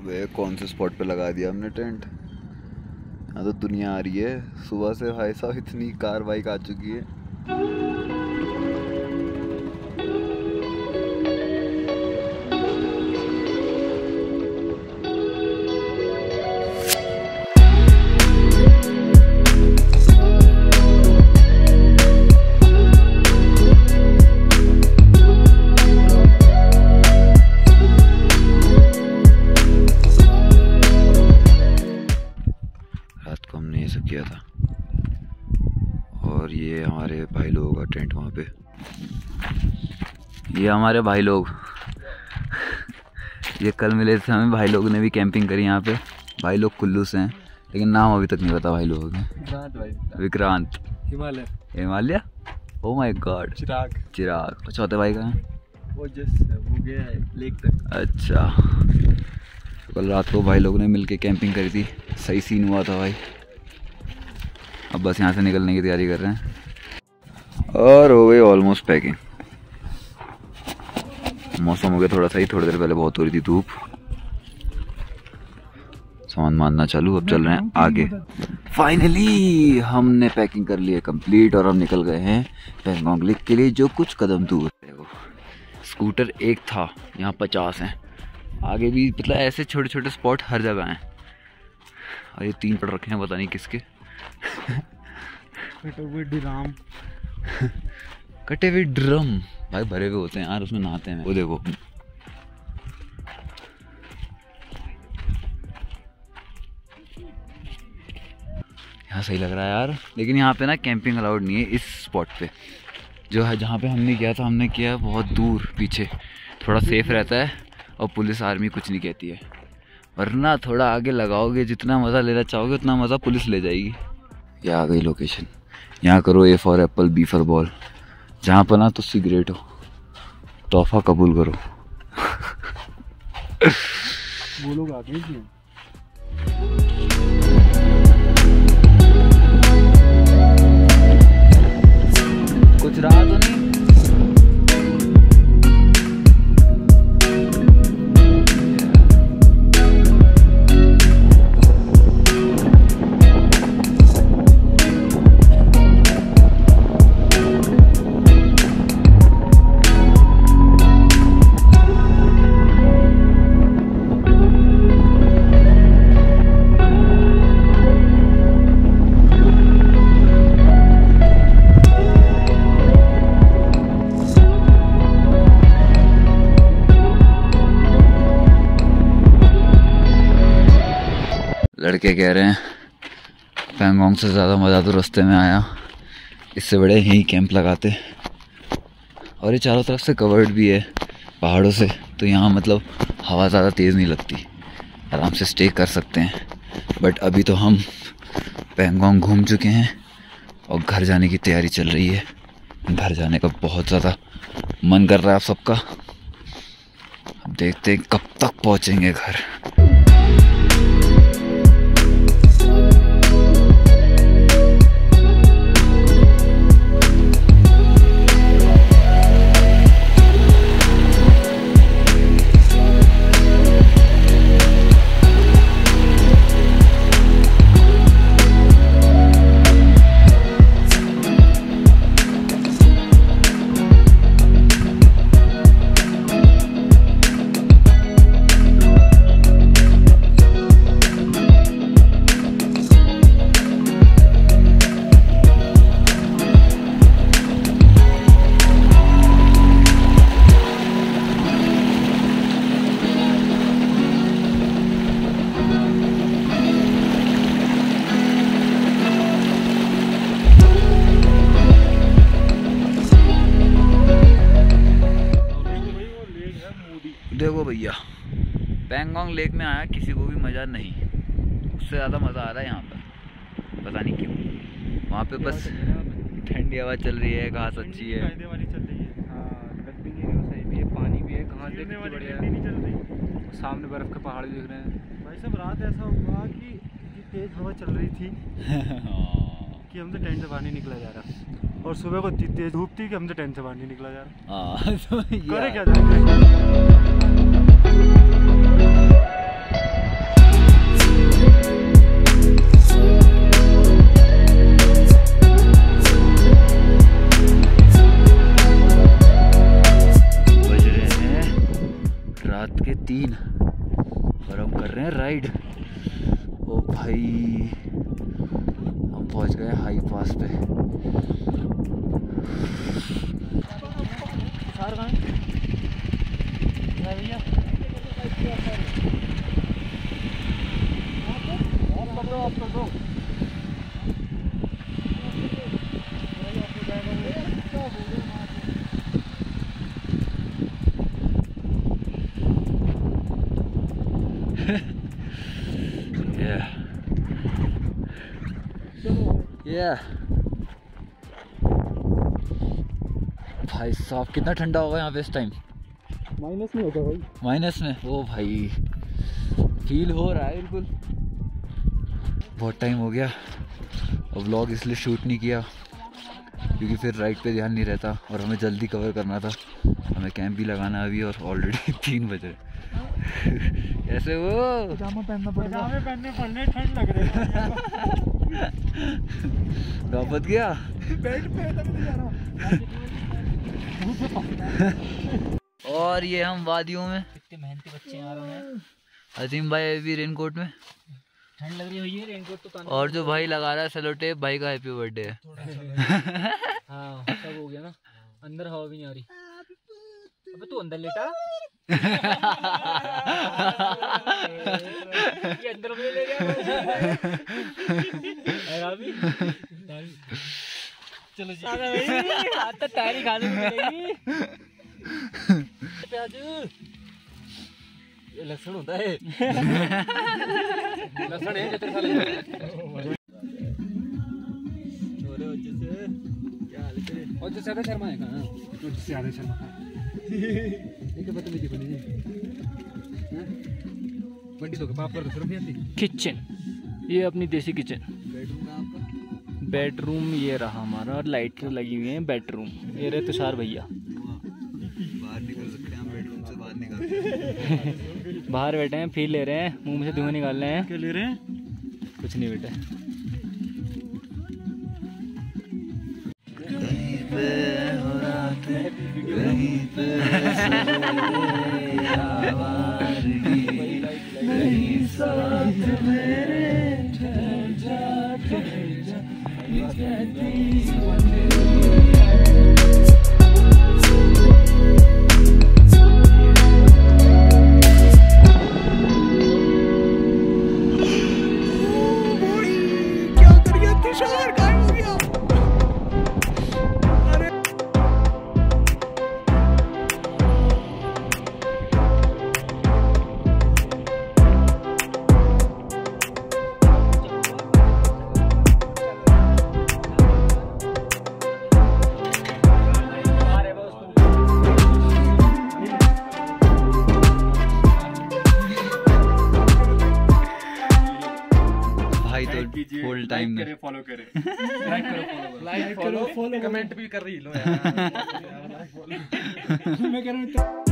वे कौन से स्पॉट पे लगा दिया हमने टेंट। यहाँ तो दुनिया आ रही है सुबह से भाई साहब, इतनी कार बाइक आ चुकी है। किया था और ये हमारे भाई लोगों का टेंट वहाँ पे, ये हमारे भाई लोग ये कल मिले थे हमें, भाई लोगों ने भी कैंपिंग करी यहाँ पे। भाई लोग कुल्लू से हैं लेकिन नाम अभी तक नहीं पता भाई लोगों के। Vikrant, Himalaya, oh my god, Chirag. चौथे भाई का है वो गया है लेक तक। अच्छा, तो कल रात को भाई लोगों ने मिलके कैंपिंग करी थी, सही सीन हुआ था भाई। अब बस यहाँ से निकलने की तैयारी कर रहे हैं और हो गई ऑलमोस्ट पैकिंग। मौसम हो गया थोड़ा सही, थोड़ी देर पहले बहुत हो रही थी धूप। सामान मारना चालू, अब चल रहे हैं आगे। फाइनली हमने पैकिंग कर ली है कंप्लीट और हम निकल गए हैं पैंगोंग लेक के लिए, जो कुछ कदम दूर है। वो स्कूटर एक था, यहाँ 50 हैं। आगे भी मतलब ऐसे छोटे छोटे स्पॉट हर जगह हैं। और ये 3 पड़ रखे हैं पता नहीं किसके। कटे हुए ड्रम भाई भरे हुए होते हैं यार, उसमें नहाते हैं। वो देखो यहाँ सही लग रहा है यार, लेकिन यहाँ पे ना कैंपिंग अलाउड नहीं है इस स्पॉट पे। जो है जहाँ पे हमने किया था, हमने किया बहुत दूर पीछे, थोड़ा सेफ रहता है और पुलिस आर्मी कुछ नहीं कहती है। वरना थोड़ा आगे लगाओगे, जितना मज़ा लेना चाहोगे उतना मज़ा पुलिस ले जाएगी। ये आ गई लोकेशन। यहाँ करो A for apple, B for ball. जहाँ पर ना तो सिगरेट हो, तोहफा कबूल करो। वो लोग आ गए। कुछ रहा तो नहीं? लड़के कह रहे हैं पैंगोंग से ज़्यादा मज़ा तो रास्ते में आया, इससे बड़े यहीं कैंप लगाते। और ये चारों तरफ से कवर्ड भी है पहाड़ों से, तो यहाँ मतलब हवा ज़्यादा तेज़ नहीं लगती, आराम से स्टे कर सकते हैं। बट अभी तो हम पैंगोंग घूम चुके हैं और घर जाने की तैयारी चल रही है। घर जाने का बहुत ज़्यादा मन कर रहा है आप सबका। अब देखते हैं कब तक पहुँचेंगे घर। देखो भैया, पैंगोंग लेक में आया किसी को भी मज़ा नहीं, उससे ज़्यादा मज़ा आ रहा है यहाँ पर, पता नहीं क्यों। वहाँ पे बस ठंडी हवा चल रही है, घास अच्छी है, पानी भी है, घास बढ़िया है, सामने बर्फ़ के पहाड़ दिख रहे हैं। भाई सब रात ऐसा हुआ कि तेज़ हवा चल रही थी कि हमसे टेंट से बाहर नहीं निकला जा रहा, और सुबह को तेज़ धूप थी कि हमसे टेंट से बाहर नहीं निकला जा रहा। करे क्या जाए। 3 और हम कर रहे हैं राइड। ओ भाई हम पहुंच गए हाई पास पे। भाई साहब कितना ठंडा होगा यहाँ पे इस टाइम। माइनस में होगा भाई, माइनस में। ओ भाई फील हो रहा है बिल्कुल। बहुत टाइम हो गया और व्लॉग इसलिए शूट नहीं किया क्योंकि फिर राइड पे ध्यान नहीं रहता और हमें जल्दी कवर करना था। हमें कैंप भी लगाना है अभी और ऑलरेडी 3 बज रहे। ऐसे वो पजामा पहनना पड़ेगा, पजामे पहनने पड़ने, ठंड लग रही है। वापस गया बेल्ट पे तक नहीं जा रहा। और ये हम वादियों में, कितने मेहनती बच्चे आ रहे हैं। अजीम भाई अभी रेनकोट में, ठंड लग रही हुई है, रेनकोट तो पहनना। और जो भाई लगा रहा है सेलो टेप, भाई का हैप्पी बर्थडे है। हाँ सब हो गया ना, अंदर हवा भी नहीं आ रही। अबे तू अंदर लेटा। ये अंदर में ले गया। चलो जी आज तो टायरी खाने को मिलेगी। प्याज ये लहसुन होता है। लहसुन है जितने साले छोरे वजह से क्या हाल है। और जो ज्यादा शर्मा है कहाँ, जो ज्यादा शर्मा एक बात मुझे बोली जी। हां बंडी तो के पाप कर सिर्फ आती। किचन, ये अपनी देसी किचन। बेडरूम है आपका? बेडरूम ये रहा हमारा, और लाइट लगी हुई है बेडरूम। ये रहे तुषार भैया, बाहर निकल सकते हैं बेडरूम से, बाहर निकल बाहर बैठे हैं, फील ले रहे हैं, मुंह में से धुआं निकाल रहे हैं। क्या ले रहे हैं? कुछ नहीं बेटा। कहीं पे हो रात, कहीं पे आवारगी, कहीं साथ मेरे ठहर जा, ठहर जा, ये कहती फुल टाइम में फॉलो करें, लाइक करो, फॉलो कमेंट भी कर रही लो यार। मैं कह रहा हूं